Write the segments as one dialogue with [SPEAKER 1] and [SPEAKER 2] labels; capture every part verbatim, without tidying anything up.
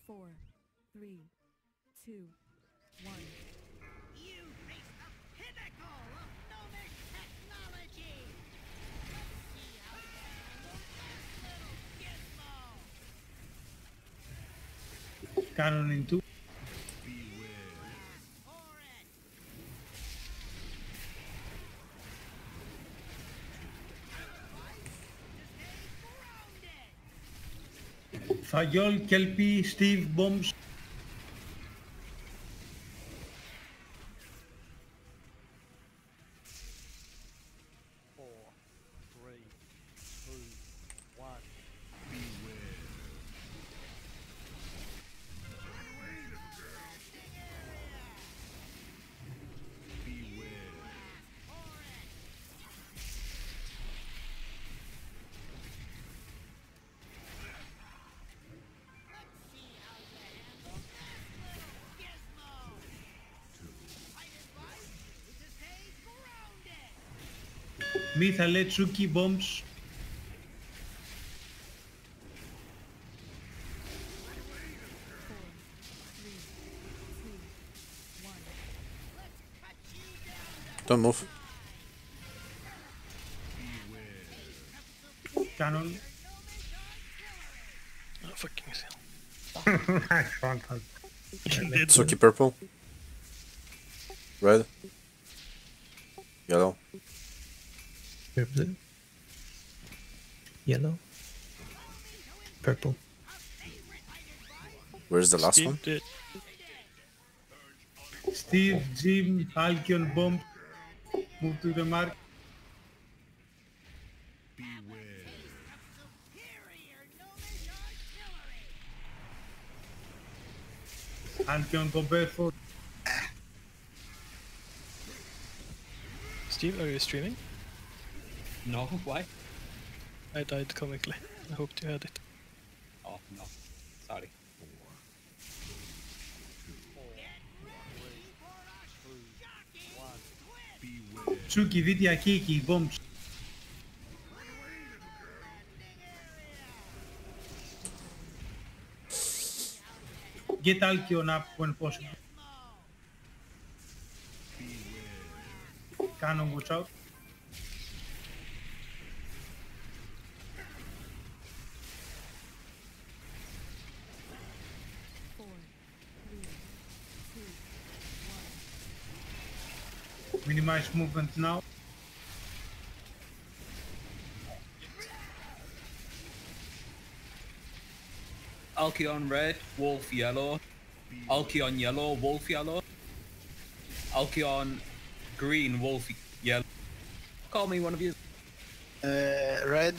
[SPEAKER 1] Four, three, two, one.
[SPEAKER 2] You reach the pinnacle of gnomic technology! Let's see how you handle this little gizmo!
[SPEAKER 3] Cannon in two.
[SPEAKER 2] For it!
[SPEAKER 3] Fayol, Kelpie, Steve, bombs.
[SPEAKER 4] Four, three, two, one.
[SPEAKER 3] Mithale, Tsuki, bombs.
[SPEAKER 1] Four, three, two, one.
[SPEAKER 5] Don't move.
[SPEAKER 3] Cannon.
[SPEAKER 4] Oh, fucking hell.
[SPEAKER 3] Nice one.
[SPEAKER 5] Tsuki purple. Red. Yellow.
[SPEAKER 6] Blue. Yellow. Purple.
[SPEAKER 5] Where's the last
[SPEAKER 4] Steve
[SPEAKER 5] one?
[SPEAKER 4] did.
[SPEAKER 3] Steve, Jim, Alkion, bomb. Move to the mark. Alkion, go barefoot.
[SPEAKER 4] Steve, are you streaming?
[SPEAKER 7] No, why?
[SPEAKER 4] I died comically. I hoped you had it.
[SPEAKER 7] Oh, no. Sorry.
[SPEAKER 3] Tsuki, Vidya, Kiki, bombs. Get Alkion up when possible. Cannon, watch out.
[SPEAKER 1] Four, three, two, one.
[SPEAKER 3] Minimize movement now.
[SPEAKER 7] Alkion red, Wolf yellow. Alkion yellow, Wolf yellow. Alkion green, Wolf yellow. Call me one of you.
[SPEAKER 8] Uh, red,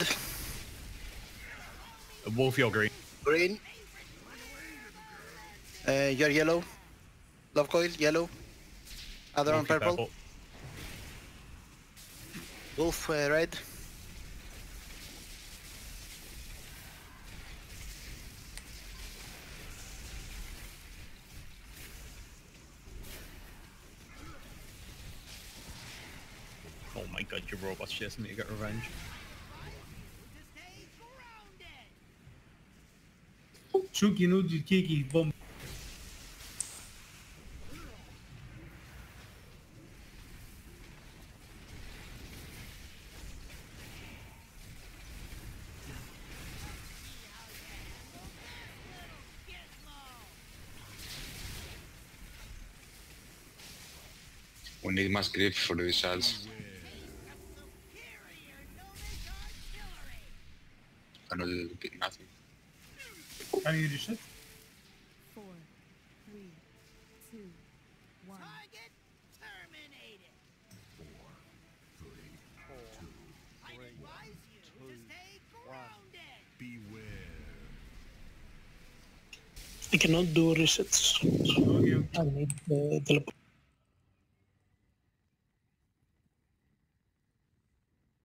[SPEAKER 7] Wolf, you're green.
[SPEAKER 8] green. Uh, you're yellow. Love coil, yellow. Other one, purple. Wolf, uh, red.
[SPEAKER 7] Oh my god, your robot's chasing me to get revenge.
[SPEAKER 3] Tsuki, Nuji, Kiki, bomb.
[SPEAKER 9] We need mass grip for the results. Cannot do nothing.
[SPEAKER 3] Can you reset?
[SPEAKER 1] Four, three, two, one.
[SPEAKER 2] Target terminated!
[SPEAKER 4] Four, three,
[SPEAKER 2] I advise you to stay grounded!
[SPEAKER 10] I cannot do resets.
[SPEAKER 3] Okay.
[SPEAKER 10] I need uh, teleport.